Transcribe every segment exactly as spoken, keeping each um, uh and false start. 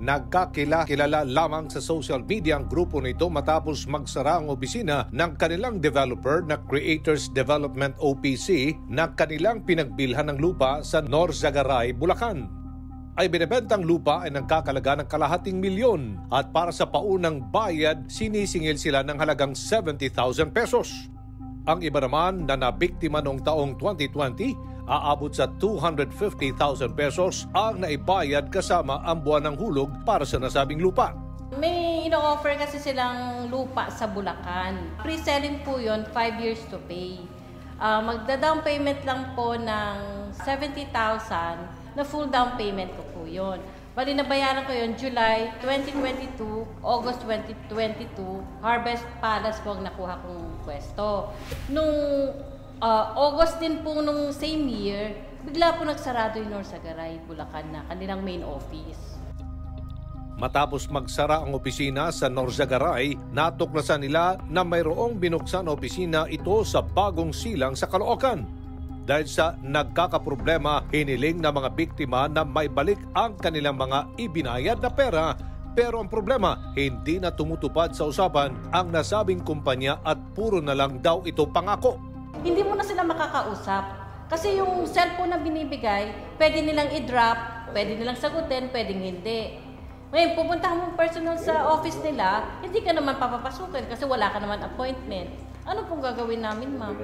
Nagkakilala lamang sa social media ang grupo nito matapos magsara ang opisina ng kanilang developer na Creators Development O P C na kanilang pinagbilhan ng lupa sa Norzagaray, Bulacan. Ay binibentang lupa ay nagkakalaga ng kalahating milyon at para sa paunang bayad sinisingil sila ng halagang seventy thousand pesos. Ang iba naman na nabiktima noong taong twenty twenty, aabot sa two hundred fifty thousand pesos ang naibayad kasama ang buwan ng hulog para sa nasabing lupa. May ino-offer kasi silang lupa sa Bulacan. Pre-selling po yun, five years to pay. Uh, magda-down payment lang po ng seventy thousand na full down payment ko po yun. Bali nabayaran ko yun July twenty twenty-two, August twenty twenty-two, Harvest Palace po ang nakuha kong pwesto. Nung uh, August din po nung same year, bigla po nagsarado yung Norzagaray, Bulacan na kanilang main office. Matapos magsara ang opisina sa Norzagaray, natuklasan nila na mayroong binuksan na opisina ito sa Bagong Silang sa Caloocan. Dahil sa nagkakaproblema, hiniling ng mga biktima na maibalik ang kanilang mga ibinayad na pera. Pero ang problema, hindi na tumutupad sa usapan ang nasabing kumpanya at puro na lang daw ito pangako. Hindi mo na sila makakausap. Kasi yung cellphone na binibigay, pwede nilang i-drop, pwede nilang sagutin, pwedeng hindi. Ngayon, pupunta mo personal sa office nila, hindi ka naman papapasukin kasi wala ka naman appointment. Ano pong gagawin namin, ma'am?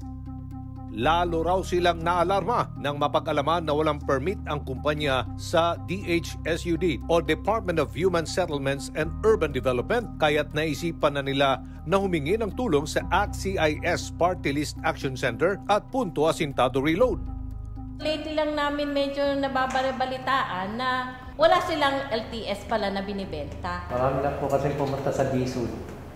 Lalo raw silang naalarma nang mapag-alaman na walang permit ang kumpanya sa D H S U D o Department of Human Settlements and Urban Development, kaya't naisipan na nila na humingi ng tulong sa A C C I S Party List Action Center at Punto Asintado Reload. Lately lang namin medyo nababalitaan na wala silang L T S pala na binibenta. Marami na po kasi pumunta sa D S U D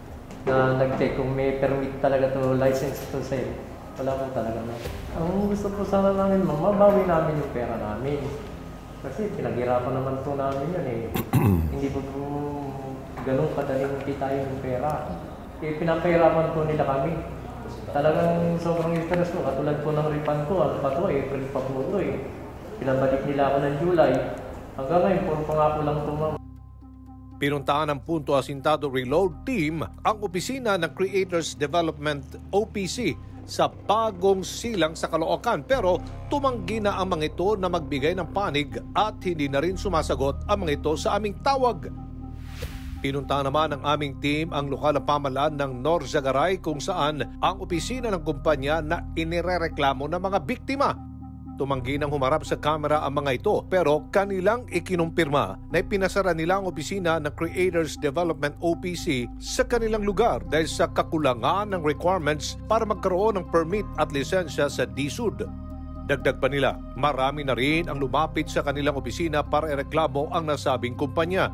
na nag-check kung may permit talaga to, license to sale. Wala po talaga na. Ang gusto po sana namin, mabawi namin yung pera namin. Kasi pinaghirapan naman po namin yun eh. Hindi po po ganun kadaling kita yung pera. Eh, pinapahirapan po nila kami. Talagang sobrang interest po. Katulad po ng refund ko, ano pa to eh, April pa po to eh. Pinabalik nila ako ng July. Hanggang ngayon, puro pangako lang po, ma'am. Pinuntahan ng Punto Asintado Reload Team ang opisina ng Creators Development O P C sa Bagong Silang sa Caloocan, pero tumanggi na ang mga ito na magbigay ng panig at hindi na rin sumasagot ang mga ito sa aming tawag. Pinuntahan naman ng aming team ang lokal na pamahalaan ng Norzagaray kung saan ang opisina ng kumpanya na inirereklamo ng mga biktima. Tumanggi nang humarap sa kamera ang mga ito, pero kanilang ikinumpirma na ipinasara nila ang opisina ng Creators Development O P C sa kanilang lugar dahil sa kakulangan ng requirements para magkaroon ng permit at lisensya sa D S U D. Dagdag pa nila, marami na rin ang lumapit sa kanilang opisina para ireklamo ang nasabing kumpanya.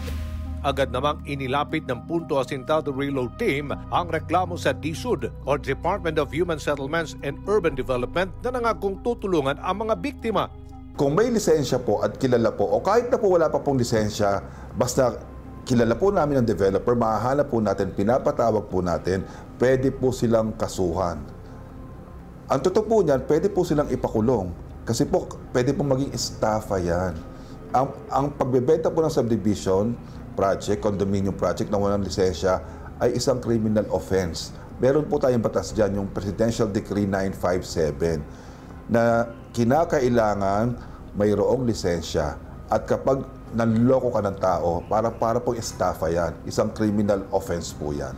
Agad namang inilapit ng Punto Asintado Reload Team ang reklamo sa D S U D o Department of Human Settlements and Urban Development na nangakong tutulungan ang mga biktima. Kung may lisensya po at kilala po, o kahit na po wala pa pong lisensya, basta kilala po namin ang developer, mahahanap po natin, pinapatawag po natin, pwede po silang kasuhan. Ang totoo po niyan, pwede po silang ipakulong. Kasi po, pwede po maging estafa yan. Ang, ang pagbebenta po ng subdivision project, condominium project na walang lisensya ay isang criminal offense. Meron po tayong batas dyan, yung Presidential Decree nine fifty-seven, na kinakailangan mayroong lisensya. At kapag nanloko ka ng tao, para, para po estafa yan. Isang criminal offense po yan.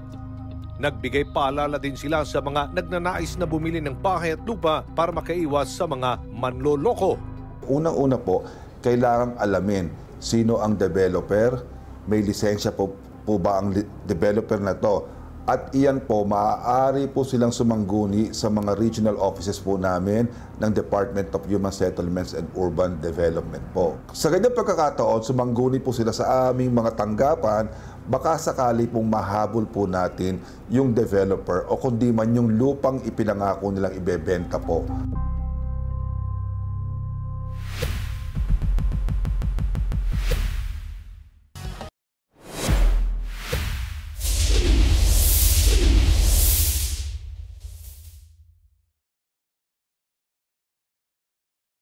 Nagbigay paalala din sila sa mga nagnanais na bumili ng bahay at lupa para makaiwas sa mga manloloko. Unang-una po, kailangang alamin sino ang developer, may lisensya po, po ba ang developer na to. At iyan po, maaari po silang sumangguni sa mga regional offices po namin ng Department of Human Settlements and Urban Development po. Sa ganyang pagkakataon, sumangguni po sila sa aming mga tanggapan, baka sakali pong mahabol po natin yung developer o kundi man yung lupang ipinangako nilang ibebenta po.